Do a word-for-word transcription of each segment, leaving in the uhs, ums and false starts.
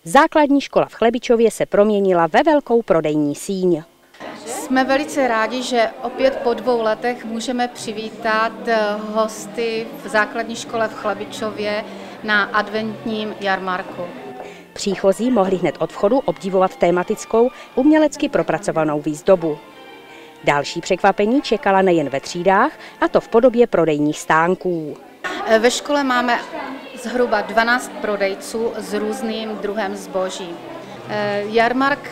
Základní škola v Chlebičově se proměnila ve velkou prodejní síň. Jsme velice rádi, že opět po dvou letech můžeme přivítat hosty v základní škole v Chlebičově na adventním jarmarku. Příchozí mohli hned od vchodu obdivovat tematickou, umělecky propracovanou výzdobu. Další překvapení čekala nejen ve třídách, a to v podobě prodejních stánků. Ve škole máme zhruba dvanáct prodejců s různým druhem zboží. Jarmark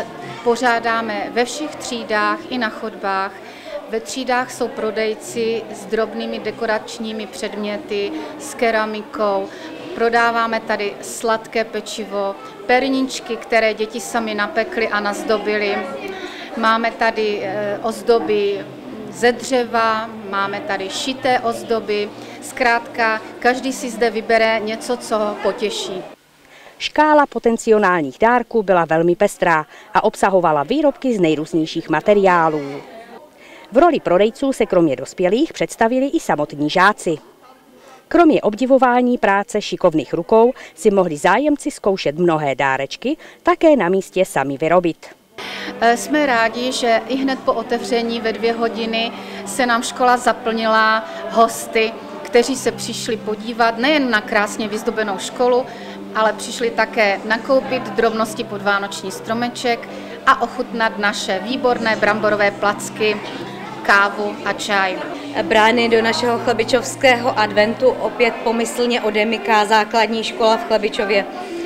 pořádáme ve všech třídách i na chodbách. Ve třídách jsou prodejci s drobnými dekoračními předměty, s keramikou. Prodáváme tady sladké pečivo, perníčky, které děti sami napekly a nazdobily. Máme tady ozdoby ze dřeva, máme tady šité ozdoby. Zkrátka, každý si zde vybere něco, co ho potěší. Škála potenciálních dárků byla velmi pestrá a obsahovala výrobky z nejrůznějších materiálů. V roli prodejců se kromě dospělých představili i samotní žáci. Kromě obdivování práce šikovných rukou si mohli zájemci zkoušet mnohé dárečky také na místě sami vyrobit. Jsme rádi, že i hned po otevření ve dvě hodiny se nám škola zaplnila hosty, kteří se přišli podívat nejen na krásně vyzdobenou školu, ale přišli také nakoupit drobnosti pod vánoční stromeček a ochutnat naše výborné bramborové placky, kávu a čaj. Brány do našeho chlebičovského adventu opět pomyslně odemyká základní škola v Chlebičově.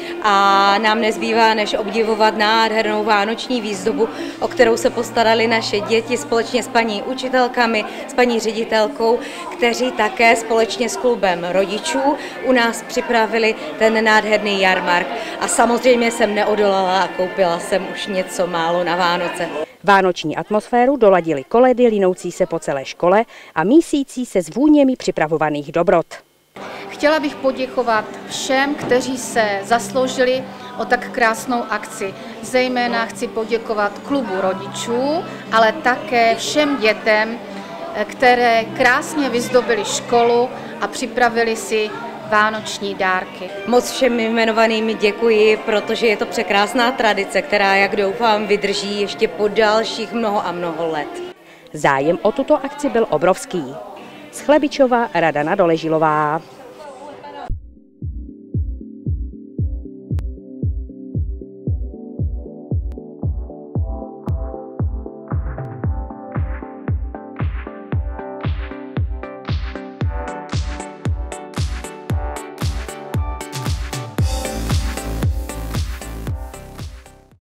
A nám nezbývá, než obdivovat nádhernou vánoční výzdobu, o kterou se postarali naše děti společně s paní učitelkami, s paní ředitelkou, kteří také společně s klubem rodičů u nás připravili ten nádherný jarmark. A samozřejmě jsem neodolala a koupila jsem už něco málo na Vánoce. Vánoční atmosféru doladily koledy linoucí se po celé škole a mísící se s vůněmi připravovaných dobrot. Chtěla bych poděkovat všem, kteří se zasloužili o tak krásnou akci. Zejména chci poděkovat klubu rodičů, ale také všem dětem, které krásně vyzdobily školu a připravili si vánoční dárky. Moc všem jmenovaným děkuji, protože je to překrásná tradice, která, jak doufám, vydrží ještě po dalších mnoho a mnoho let. Zájem o tuto akci byl obrovský. Z Chlebičova Radana Doležilová.